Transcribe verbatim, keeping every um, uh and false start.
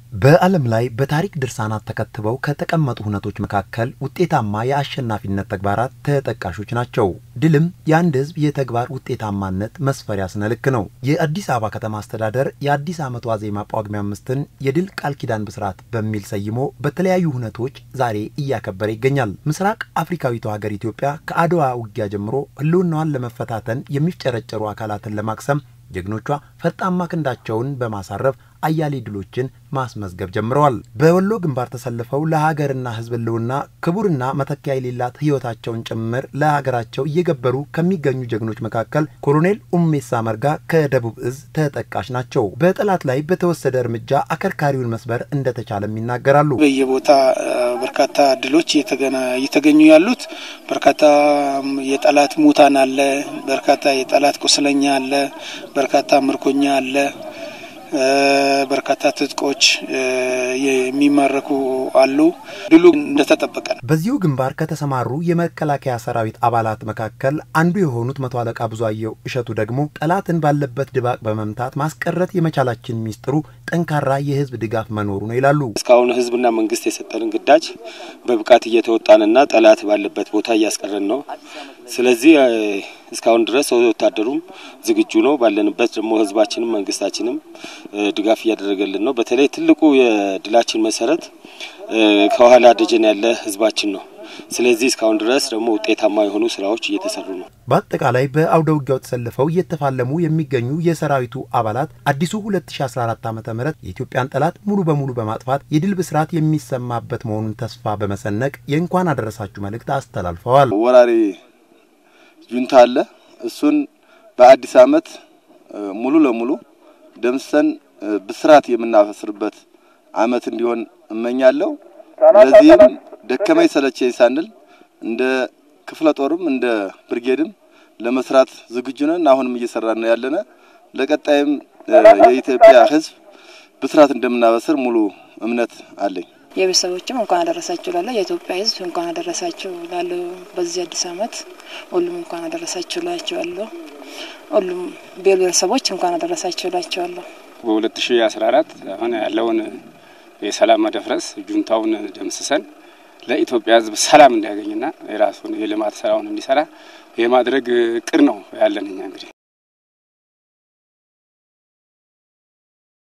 በዓለም ላይ በታሪክ ድርሳናት ተከትበው ከተቀመጡ ሁነቶች መካከል ውጤታማ የአሸናፊነት ተግባራት ተጠቃሾች ናቸው። ድልም የአንድ ህዝብ የተግባር ውጤታማነት መስፈሪያ ስነልክ ነው። የአዲስ አበባ ከተማ አስተዳደር የአዲስ ዓመት ዋዜማ ጳጉሜ አምስትን የድል ቃል ኪዳን ብስራት በሚል ሰይሞ በተለያዩ ሁነቶች ዛሬ እያከበረ ይገኛል። ምስራቅ አፍሪካዊቷ ሀገር ኢትዮጵያ ከአድዋ ውጊያ ጀምሮ ህልውናዋን ለመፈታተን የሚፍጨረጨሩ አካላትን ለማክሰም ጀግኖቿ ፈጣማ ክንዳቸውን በማሳረፍ አያሌ ድሎችን ማስመዝገብ ጀምረዋል። በወሎ ግንባር ተሰልፈው ለሀገርና ህዝብ ህልውና ክቡርና መተኪያ የሌላት ህይወታቸውን ጭምር ለሀገራቸው እየገበሩ ከሚገኙ ጀግኖች መካከል ኮሎኔል ኡሜሳ መርጋ ከደቡብ እዝ ተጠቃሽ ናቸው። በጠላት ላይ በተወሰደ እርምጃ አከርካሪውን መስበር እንደተቻለም ይናገራሉ። በየቦታ በርካታ ድሎች እየተገኙ ያሉት በርካታ የጠላት ሙታን አለ፣ በርካታ የጠላት ቁስለኛ አለ፣ በርካታ ምርኮኛ አለ፣ በርካታ ትጥቆች የሚማረኩ አሉ። ድሉ እንደተጠበቀ ነው። በዚሁ ግንባር ከተሰማሩ የመከላከያ ሰራዊት አባላት መካከል አንዱ የሆኑት መቶ አለቃ ብዙአየው እሸቱ ደግሞ ጠላትን ባለበት ድባቅ በመምታት ማስቀረት የመቻላችን ሚስጥሩ ጠንካራ የህዝብ ድጋፍ መኖሩ ነው ይላሉ። እስካሁን ህዝብና መንግስት የሰጠንን ግዳጅ በብቃት እየተወጣንና ጠላት ባለበት ቦታ እያስቀረን ነው። ስለዚህ እስካሁን ድረስ ወታደሩም ዝግጁ ነው። ባለንበት ደግሞ ህዝባችንም መንግስታችንም ድጋፍ እያደረገልን ነው። በተለይ ትልቁ የድላችን መሰረት ከኋላ ደጀን ያለ ህዝባችን ነው። ስለዚህ እስካሁን ድረስ ደግሞ ውጤታማ የሆኑ ስራዎች እየተሰሩ ነው። በአጠቃላይ በአውደ ውጊያው ተሰልፈው እየተፋለሙ የሚገኙ የሰራዊቱ አባላት አዲሱ ሁለት ሺህ አስራ አራት ዓመተ ምህረት የኢትዮጵያን ጠላት ሙሉ በሙሉ በማጥፋት የድል ብስራት የሚሰማበት መሆኑን ተስፋ በመሰነቅ የእንኳን አደረሳችሁ መልእክት አስተላልፈዋል። ወራሪ ጁንታ አለ፣ እሱን በአዲስ ዓመት ሙሉ ለሙሉ ደምሰን ብስራት የምናፈስርበት ዓመት እንዲሆን እመኛለሁ። ለዚህም ደከመኝ ሰለቸኝ ሳንል እንደ ክፍለ ጦርም እንደ ብርጌድም ለመስራት ዝግጁ ነን። አሁንም እየሰራን ነው ያለነ። ለቀጣይም የኢትዮጵያ ህዝብ ብስራት እንደምናበስር ሙሉ እምነት አለኝ። የቤተሰቦችም እንኳን አደረሳችሁ ላለ የኢትዮጵያ ህዝብ እንኳን አደረሳችሁ ላለ በዚህ አዲስ ዓመት ሁሉም እንኳን አደረሳችሁ ላችኋለሁ። ሁሉም ቤተሰቦች እንኳን አደረሳችሁ ላችኋለሁ። በሁለት ሺህ አስራ አራት አሁን ያለውን የሰላም መደፍረስ ጁንታውን ደምስሰን ለኢትዮጵያ ህዝብ ሰላም እንዲያገኝና የራሱን የልማት ስራውን እንዲሰራ የማድረግ ቅር ነው ያለንኛ እንግዲህ